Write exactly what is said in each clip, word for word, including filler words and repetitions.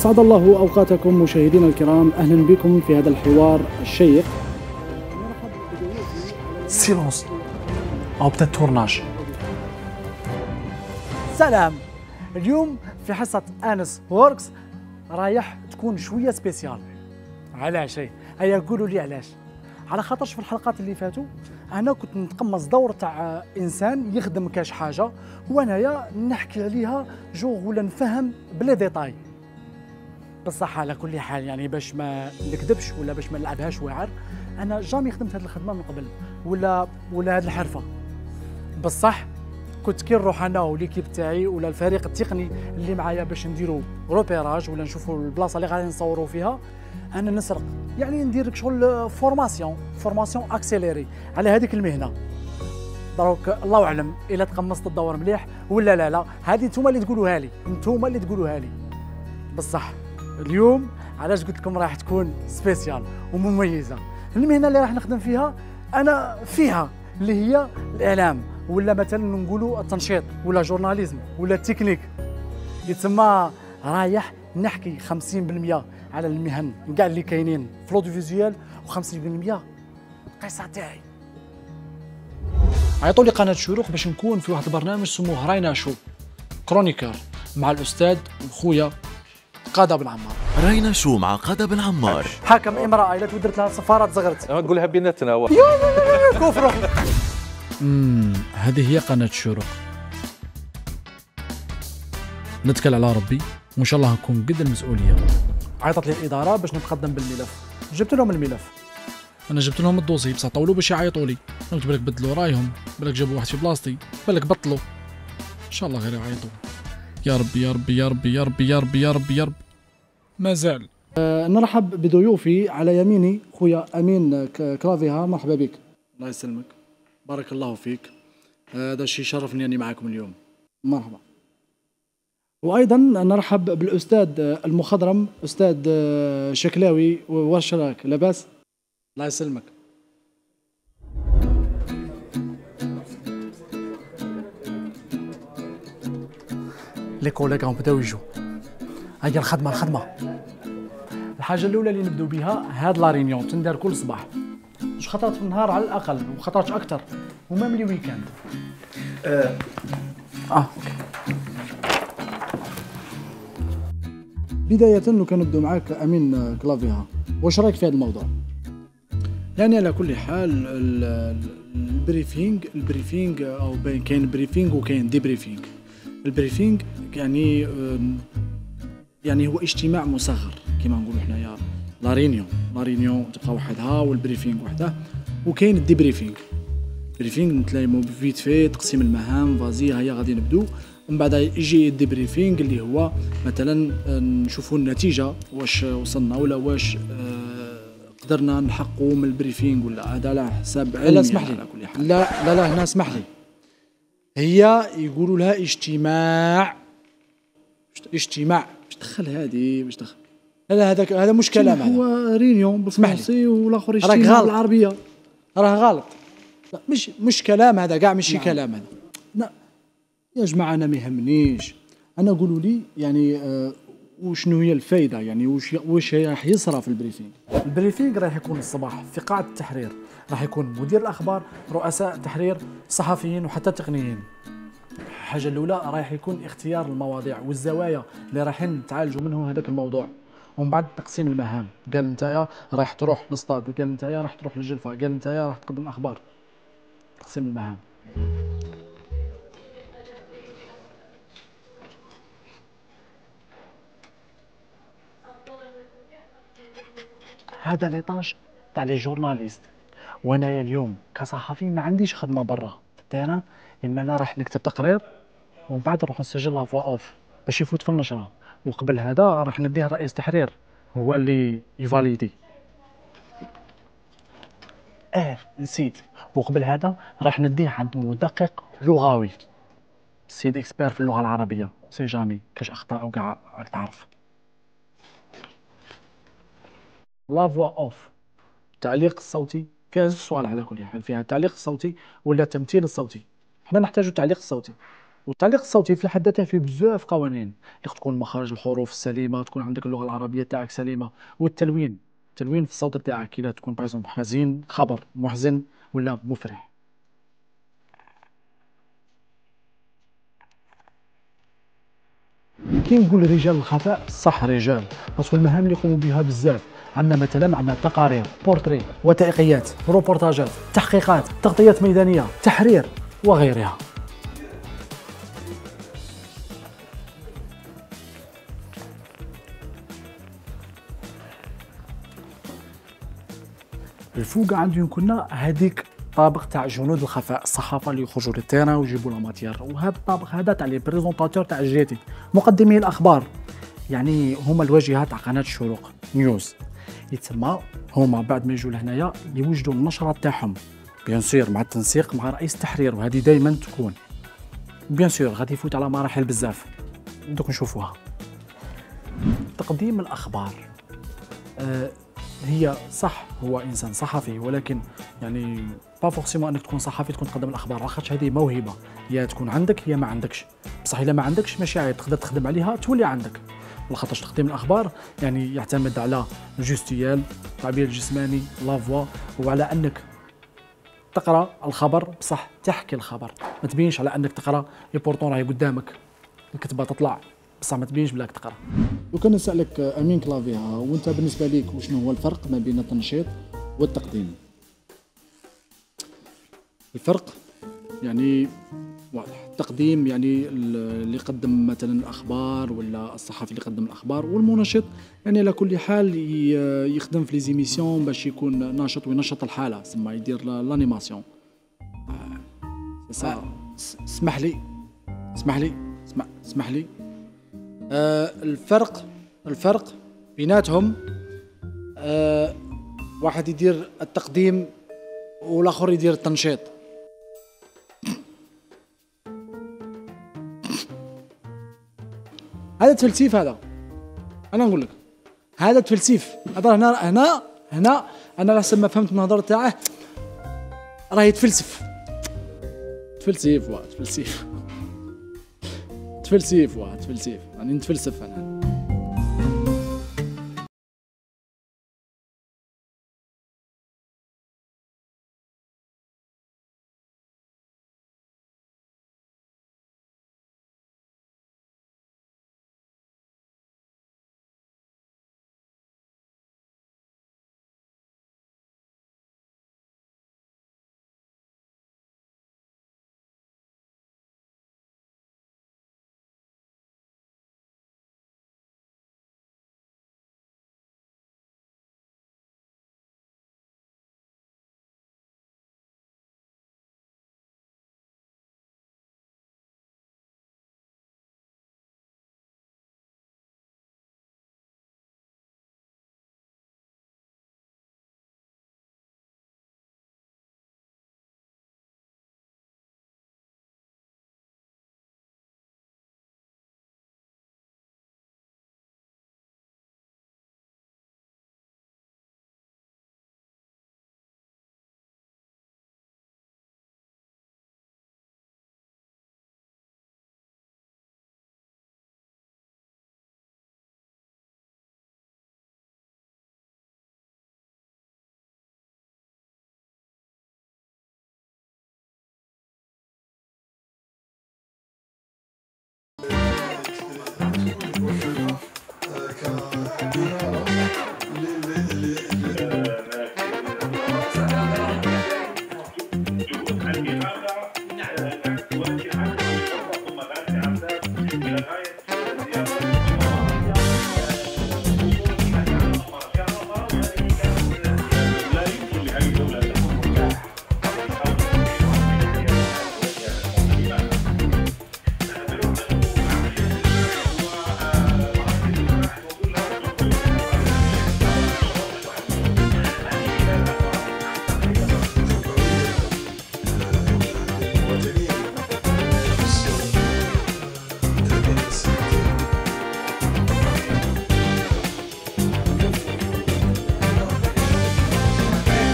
أسعد الله أوقاتكم مشاهدينا الكرام، أهلا بكم في هذا الحوار الشيق. سيلونس أو بتا تورناج. سلام. اليوم في حصة أنس ووركس رايح تكون شوية سبيسيال. علاش؟ هيا قولوا لي علاش؟ على خاطرش في الحلقات اللي فاتوا أنا كنت نتقمص دور تاع إنسان يخدم كاش حاجة وأنايا نحكي عليها جوغ ولا نفهم بلا ديتاي. بصح على كل حال يعني باش ما نكذبش ولا باش ما نلعبهاش واعر، أنا جامي خدمت هذه الخدمة من قبل ولا ولا هذه الحرفة. بصح كنت كي نروح انا وليكيب تاعي ولا الفريق التقني اللي معايا باش نديروا روبيراج ولا نشوفوا البلاصه اللي غادي نصوروا فيها، انا نسرق يعني ندير شغل فورماسيون فورماسيون اكسيليري على هذيك المهنه. دروك الله اعلم الا تقمصت الدور مليح ولا لا لا، هذه نتوما اللي تقولوها لي، نتوما اللي تقولوها لي. بصح اليوم علاش قلت لكم راح تكون سبيسيال ومميزه. المهنه اللي راح نخدم فيها انا فيها اللي هي الاعلام ولا مثلا نقولوا التنشيط ولا جورناليزم ولا التكنيك. يتسمى رايح نحكي خمسين بالمئة على المهن كاع اللي كاينين في الاوديوفيزيوال وخمسين بالمئة القصه تاعي. عيطوا لي قناه شروق باش نكون في واحد البرنامج سموه راينا شو كرونيكر مع الاستاذ وخويا قادة بن عمار. راينا شو مع قادة بن عمار. حاكم امراه الا ودرت لها صفارات زغرت نقولها بيناتنا. كفر. امم هذه هي قناه شروق. نتكل على ربي وان شاء الله نكون قد المسؤوليه. عيطت لي الاداره باش نتقدم بالملف، جبت لهم الملف. انا جبت لهم الدوسي بصح طولوا باش يعيطوا لي، قلت بالك بدلوا رايهم، بالك جابوا واحد في بلاصتي، بالك بطلوا. ان شاء الله غير يعيطوا. يا ربي يا ربي يا ربي يا ربي يا ربي يا ربي يا ربي. ما زال. أه نرحب بضيوفي على يميني خويا امين كلافيها، مرحبا بك. الله يسلمك، بارك الله فيك. هذا آه الشيء شرفني اني معكم اليوم. مرحبا. وايضا نرحب بالاستاذ المخضرم استاذ شكلاوي، واش راك لاباس؟ الله يسلمك. لي كوليغ بداو يجوا. هيا الخدمه الخدمه. الحاجه الاولى اللي نبداو بها هاد لا رينيون تندار كل صباح، جوج خطرات في النهار على الاقل وخطرات اكثر ومام لي ويكاند. اه, آه. بداية لو كان نبدو معاك امين كلافيها، واش رايك في هذا الموضوع؟ يعني على كل حال البريفينغ البريفينغ او كاين بريفينغ وكاين ديبريفينغ. البريفينغ يعني يعني هو اجتماع مصغر كما نقولوا حنايا، لا رينيون لا رينيون تبقى وحدها والبريفينغ وحده. وكاين الديبريفينغ. البريفينغ نتلايمو فيت في تقسيم المهام، فازي هيا غادي نبدو، ومن بعد يجي الديبريفينغ اللي هو مثلا نشوفوا النتيجه واش وصلنا ولا واش آه قدرنا نحققوا من البريفينغ ولا. هذا على حساب علمي. لا اسمح لي، لا لا لا هنا اسمح لي، هي يقولوا لها اجتماع. اجتماع باش دخل هذه باش دخل. لا هذاك هذا مش كلام، هو رينيون بالفرنسي والاخر اجتماع بالعربيه. راه غلط. لا مش مش كلام هذا كاع، ماشي كلام هذا. لا يا جماعه انا ما يهمنيش، انا قولوا لي يعني آه وشنو هي الفائده، يعني واش واش راح يصرى في البريفينغ. البريفينغ راح يكون الصباح في قاعه التحرير، راح يكون مدير الاخبار، رؤساء التحرير، صحفيين وحتى تقنيين. الحاجه الاولى راح يكون اختيار المواضيع والزوايا اللي رايحين نتعالجوا منه هذاك الموضوع، ومن بعد تقسيم المهام. قال نتايا رايح تروح نصطاد، قال نتايا راح تروح للجلفه، قال نتايا راح تقدم اخبار. تقسيم المهام. هذا ليطاج تاع لي جورناليست، وانايا اليوم كصحفي ما عنديش خدمه برا في التيران، اما انا راح نكتب تقرير ومن بعد نروح نسجلها فوا اوف باش يفوت في النشره، وقبل هذا راح نديه رئيس تحرير هو اللي يفاليدي. اه نسيت، وقبل هذا راح نديه عند مدقق لغوي، سيد اكسبير في اللغه العربيه، سي جامي كاش اخطاء وكاع راك تعرف. لا فوا اوف التعليق الصوتي فيها سؤال على كل حال، فيها التعليق الصوتي ولا التمثيل الصوتي. احنا نحتاج التعليق الصوتي. والتعليق الصوتي في حد ذاته فيه بزاف قوانين، يقدر تكون مخارج الحروف السليمه، تكون عندك اللغه العربيه تاعك سليمه، والتلوين التلوين في الصوت تاعك كي تكون باغ حزين خبر محزن ولا مفرح. كي نقول رجال الخفاء صح رجال، باسكو المهام اللي يقوموا بها بزاف. عندنا مثلا عندنا تقارير، بورتري، وثائقيات، روبورتاجات، تحقيقات، تغطيات ميدانيه، تحرير وغيرها. الفوق عندهم كنا هذيك طابق تاع جنود الخفاء الصحافه اللي يخرجوا للتيران ويجيبوا لا ماتير، وهذا الطابق هذا تاع لي بريزونطاتور تاع الجيتي، مقدمي الاخبار، يعني هما الواجهه تاع قناه الشروق نيوز. يتسمى هما بعد ما يجوا لهنايا يوجدوا النشرات تاعهم بيان سور مع التنسيق مع رئيس التحرير، وهذه دائما تكون بيان سور غادي يفوت على مراحل بزاف دوك نشوفوها. تقديم الاخبار أه هي صح هو انسان صحفي، ولكن يعني با فورسيمون انك تكون صحفي تكون تقدم الاخبار، لاخاطش هذه موهبه يا تكون عندك يا ما عندكش، بصح الا ما عندكش ماشي عيب تقدر تخدم عليها تولي عندك، لاخاطش تقديم الاخبار يعني يعتمد على الجستيال، التعبير الجسماني، لافوا، وعلى انك تقرا الخبر بصح تحكي الخبر، ما تبينش على انك تقرا لي بورطون راهي قدامك الكتبه تطلع بصح ما تبينش بلاك تقرا. لو كان نسالك امين كلافيها، وانت بالنسبه ليك وشنو هو الفرق ما بين التنشيط والتقديم؟ الفرق يعني واضح، التقديم يعني اللي يقدم مثلا الاخبار ولا الصحفي اللي يقدم الاخبار، والمنشط يعني على كل حال يخدم في لي زيميسيون باش يكون ناشط وينشط الحاله، سما يدير لانيماسيون. اسمح لي اسمح لي اسمح, اسمح لي آه الفرق الفرق بيناتهم آه واحد يدير التقديم والاخر يدير التنشيط. هذا تفلسيف، هذا انا نقول لك هذا تفلسيف، هذا هنا هنا هنا انا حسب ما فهمت من الهضره تاعه راه يتفلسف تفلسيف واه تفلسيف تفلسيف واه تفلسيف يعني نتفلسف انا.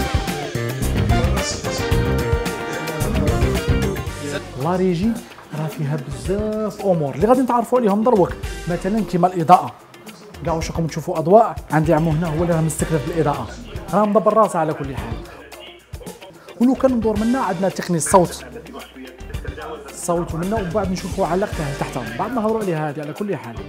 لا ريجي راه فيها بزاف امور اللي غادي نتعرفوا عليهم دروك، مثلا كيما الاضاءه. كاع واش راكم تشوفوا اضواء عندي عمو هنا هو اللي راه مستكلف بالاضاءه، راه مدبر راسه على كل حال. ولو كان ندور منا عندنا تقني الصوت الصوت منا، ومن بعد نشوفوا علاقته لتحت، من بعد نهضروا عليها هذه على كل حال.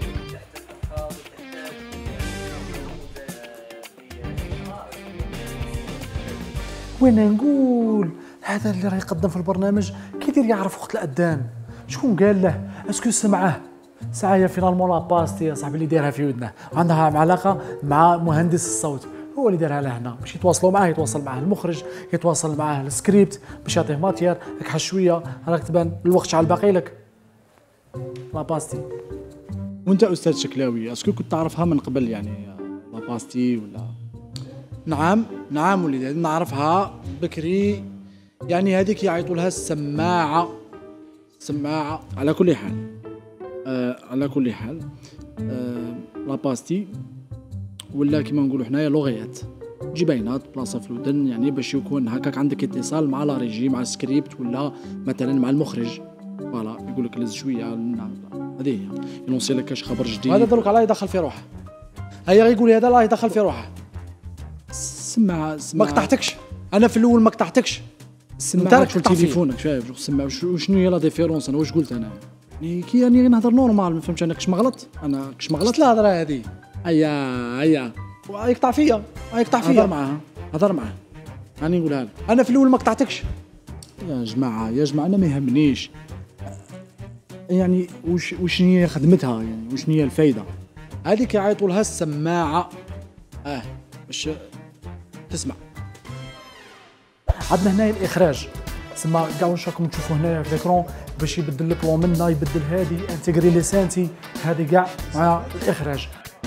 وين نقول هذا اللي راه يقدم في البرنامج كيدير يعرف وقت الاذان؟ شكون قال له؟ اسكو سمعه؟ ساعه هي فينالمون لاباستي يا صاحبي اللي دايرها في ودنه، عندها علاقه مع مهندس الصوت هو اللي دارها لهنا باش يتواصلوا معاه، يتواصل معاه المخرج، يتواصل معاه السكريبت باش يعطيه ماتير. هاك شويه راك تبان الوقت شحال باقي لك. لاباستي. وانت استاذ شكلاوي اسكو كنت تعرفها من قبل يعني لاباستي ولا؟ نعم نعم وليدي نعرفها بكري، يعني هذيك يعيطوا لها السماعه. السماعه على كل حال آه على كل حال آه لاباستي ولا كيما نقولوا حنايا لوغيات جبينات بلاصه في الودن، يعني باش يكون هكاك عندك اتصال مع لا ريجي مع السكريبت ولا مثلا مع المخرج. فوالا يقول لك لز شويه هذه هي ينوصي لك كاش خبر جديد. هذا دروك الله يدخل في روحه. هيا غيقول هذا الله يدخل في روحه. سمع سمع ما قطعتكش انا في الاول ما قطعتكش. سمع في تليفونك شايف سمع وشنو هي لا ديفيرونس. انا واش قلت انا يعني كي راني نهضر نورمال ما فهمتش انا كش مغلط انا كش مغلط الهضره هذه. هيا هيا يقطع فيا يقطع فيا هضر معاه هضر معاه راني نقولها لك. انا في الاول ما قطعتكش يا جماعه يا جماعه انا ما يهمنيش يعني وش وش هي خدمتها يعني وش هي الفايده. هذيك يعيطوا لها السماعه اه باش تسمع. عندنا هنا الاخراج تسمى كاع واش راكم تشوفوا هنايا في ليكرون باش يبدل البلون منا يبدل هذه انتيغري لي سانتي هذه كاع مع الاخراج.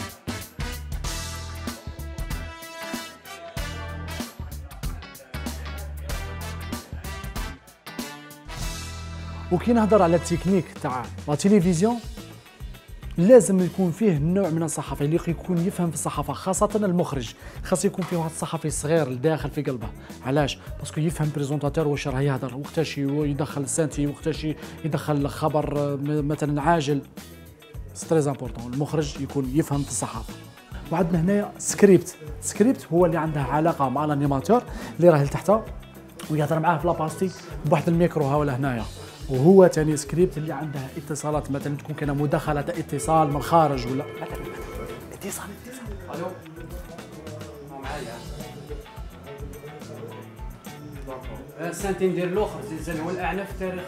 وكي نهضر على التكنيك تاع لا تيليفزيون لازم يكون فيه نوع من الصحفي اللي يكون يفهم في الصحافه، خاصه المخرج خاص يكون فيه واحد الصحفي صغير الداخل في قلبه. علاش؟ باسكو يفهم بريزونطاتور واش راه يهضر، وقتاش يدخل السانتي، وقتاش يدخل خبر مثلا عاجل. سي تري امبورطون المخرج يكون يفهم في الصحافه. وعندنا هنايا سكريبت. سكريبت هو اللي عنده علاقه مع الانيماتور اللي راه لتحت ويهضر معاه في لاباستيك بواحد الميكرو ها ولا هنايا. وهو ثاني سكريبت اللي عندها اتصالات مثلا تكون كاينه مداخله اتصال من الخارج ولا اتصال اتصال الو معايا سنتي ندير الاخر زلزال هو الاعنف في تاريخ.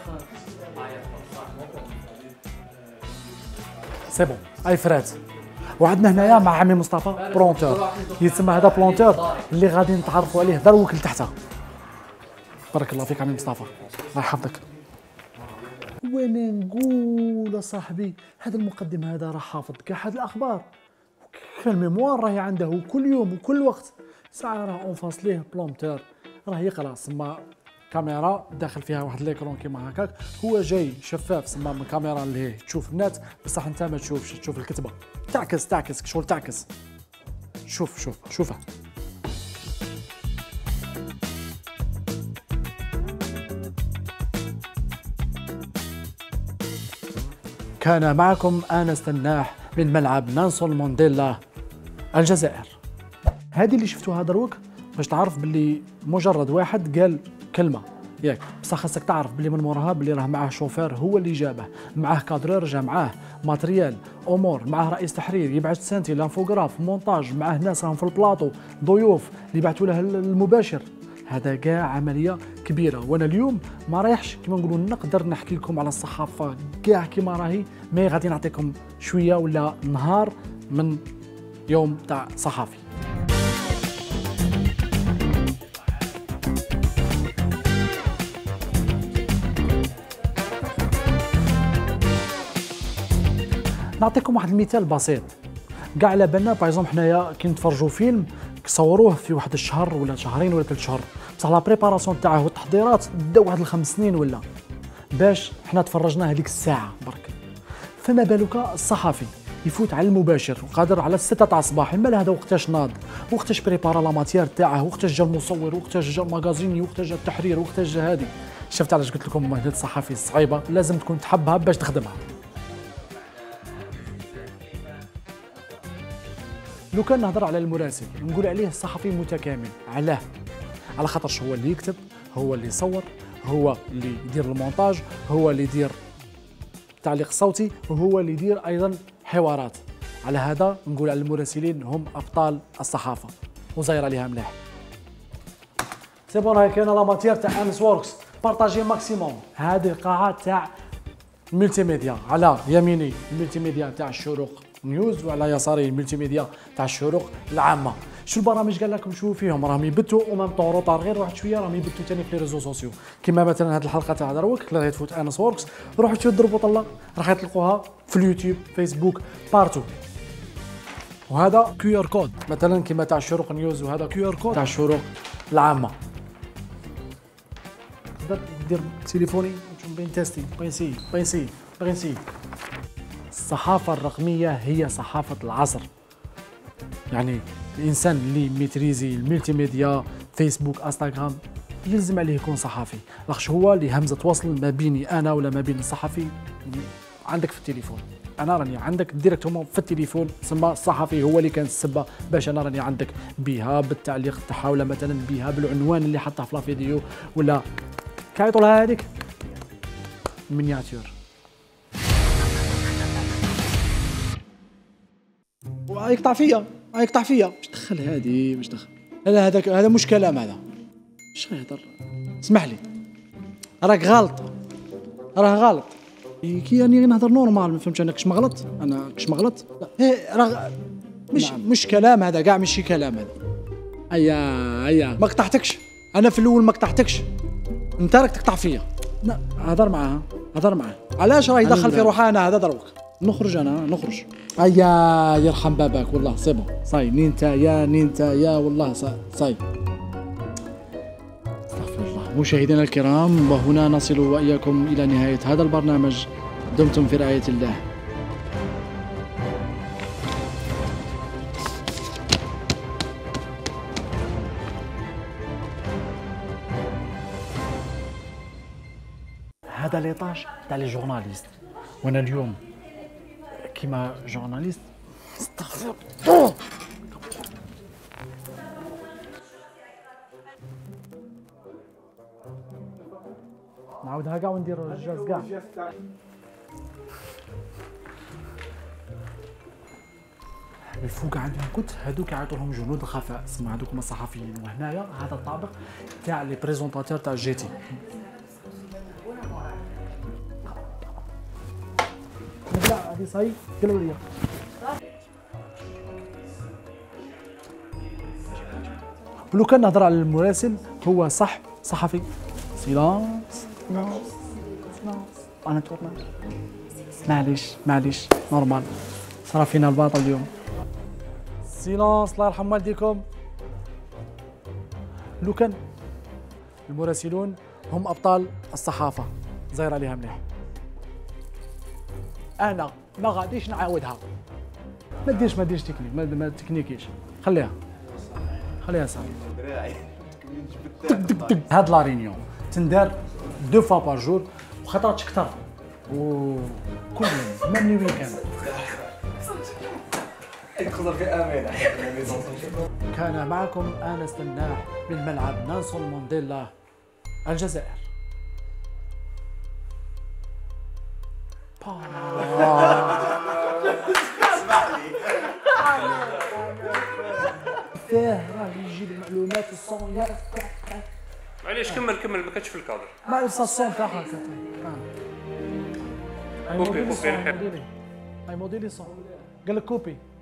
سي بون اي فرات. وعندنا هنايا مع عمي مصطفى بلونتور يتسمى هذا بلونتور اللي غادي نتعرفوا عليه دروك لتحت. بارك الله فيك عمي مصطفى الله يحفظك. وين نقول صاحبي هذا المقدم هذا راه حافظ كاع هاد الاخبار، كان الميموار راهي عنده كل يوم وكل وقت. ساعه راه اون فاس ليه بلومتور راه يقرا سما كاميرا داخل فيها واحد ليكرون كيما هكاك، هو جاي شفاف سما من الكاميرا اللي هي تشوف النت بصح انت ما تشوفش، تشوف الكتبه تعكس تعكس شغل تعكس. شوف شوف شوفها. كان معكم آنس تناح من ملعب نانسون مونديلا الجزائر. هذه اللي شفتوها دروك باش تعرف باللي مجرد واحد قال كلمه ياك، بصح خاصك تعرف باللي من موراها باللي راه معاه شوفير هو اللي جابه، معاه كادرور جا معاه ماتريال امور، معاه رئيس تحرير يبعث سانتي لانفوغراف مونتاج، معاه ناس راهم في البلاطو ضيوف اللي يبعثوا له المباشر. هذا كاع عمليه كبيره، وانا اليوم ما رايحش كما نقولوا نقدر نحكي لكم على الصحافه كاع كما راهي، مي غادي نعطيكم شويه ولا نهار من يوم تاع صحافي. نعطيكم واحد المثال بسيط كاع على بالنا. باغ حنايا كي نتفرجوا فيلم صوروه في واحد الشهر ولا شهرين ولا ثلاث شهور، بصح لا بريباراسيون تاعه والتحضيرات داو واحد الخمس سنين ولا باش حنا تفرجنا هذيك الساعه برك. فما بالك الصحفي يفوت على المباشر وقادر على الستة تاع الصباح، المال هذا وقتاش ناض، وقتاش بريبارا لا ماتيير تاعه، وقتاش جا المصور، وقتاش جا الماغازيني، وقتاش جا التحرير، وقتاش جا هذه. شفت علاش قلت لكم مهنة الصحفي صعيبة، لازم تكون تحبها باش تخدمها. لو كان نهضر على المراسل نقول عليه الصحفي متكامل. علاه؟ على خاطرش هو اللي يكتب، هو اللي يصور، هو اللي يدير المونتاج، هو اللي يدير التعليق الصوتي، وهو اللي يدير ايضا حوارات. على هذا نقول على المراسلين هم ابطال الصحافه وزاير عليها مليح. سي بون، هاي كاينه لا ماتيير تاع انس ووركس، بارطاجي ماكسيموم. هذه القاعه تاع الملتي ميديا، على يميني الملتي ميديا تاع الشروق نيوز، وعلى يساري الملتي ميديا تاع الشروق العامه. شو البرامج قال لكم شوفوا فيهم راهم يبتوا ومام طون روطار غير واحد شويه راهم يبتوا ثاني في لي ريزو سوسيو، كيما مثلا هذه الحلقه تاع دروك اللي راهي تفوت انس ووركس، روحوا تشوفوا ضربوا طله راح تلقوها في اليوتيوب، فيسبوك، بارتو. وهذا كيو ار كود مثلا كيما تاع الشروق نيوز، وهذا كيو ار كود تاع الشروق العامه. تقدر دير تليفوني وتشوف بين تيستي بينسي بينسي بينسي. الصحافه الرقميه هي صحافه العصر، يعني الانسان اللي ميتريزي الملتي ميديا فيسبوك انستغرام يلزم عليه يكون صحفي، لاخش هو اللي همزه وصل ما بيني انا ولا ما بين الصحفي عندك في التليفون. انا راني عندك ديريكتومون في التليفون، تسمى الصحفي هو اللي كان السبه باش انا راني عندك بها بالتعليق تاعها، ولا مثلا بها بالعنوان اللي حطه في لا فيديو، ولا كايطوا لها هذيك مينياتور. يقطع فيا يقطع فيا باش دخل هذه باش دخل. لا هذاك هذا مش كلام، هذا اش يهضر. اسمح لي راك غلط، راه غلط. كي راني نهضر نورمال، ما فهمتش انا كش مغلط، انا كش مغلط. لا راه مش نعم. مش كلام هذا كاع، ماشي كلام هذا. ايا ايا ما قطعتكش انا في الاول، ما قطعتكش انت راك تقطع فيا. لا هضر معاها هضر معاه، علاش راه يدخل في روحه انا هذا دروك. نخرج انا نخرج. ايا يرحم باباك والله سي بون صاي نينتا يا نينتا يا والله صاي. استغفر الله. مشاهدينا الكرام، وهنا نصل واياكم الى نهايه هذا البرنامج. دمتم في رعايه الله. هذا ليطاج تاع لي جورناليست، وانا اليوم كيما جورناليست استغفر الله. نعاودها كاع وندير الجاز كاع. الفوق عندهم كنت هذوك يعيطوا لهم جنود الخفاء، اسمها هذوك هما الصحفيين. وهنايا هذا الطابق تاع لي بريزونطاتور تاع جي تي. لا هذه صاي قالوا لي لو كان نهضر على المراسل هو صح صحفي. سيلانس سيلانس انا تورنا معليش معليش نورمال، صرا فينا الباطل اليوم. سيلانس الله يرحم والديكم. لو كان المراسلون هم ابطال الصحافه زاير عليها مليح. انا ما غاديش نعاودها. ما ديرش ما ديرش تكنيك، ما, ما تكنيكيش، خليها خليها صافي. هاد لا رينيون تندار دو فوا بار جور، وخطرات كثر وكل يوم ميم لي ويكاند. كان معكم انس تناح من ملعب نيلسون مانديلا الجزائر. فيه راه يجيب المعلومات الصون. معليش كمل كمل ما كانش في الكادر. ما يوصل الصون تاعها. كوبي كوبي هاي موديلي صون قال لك كوبي.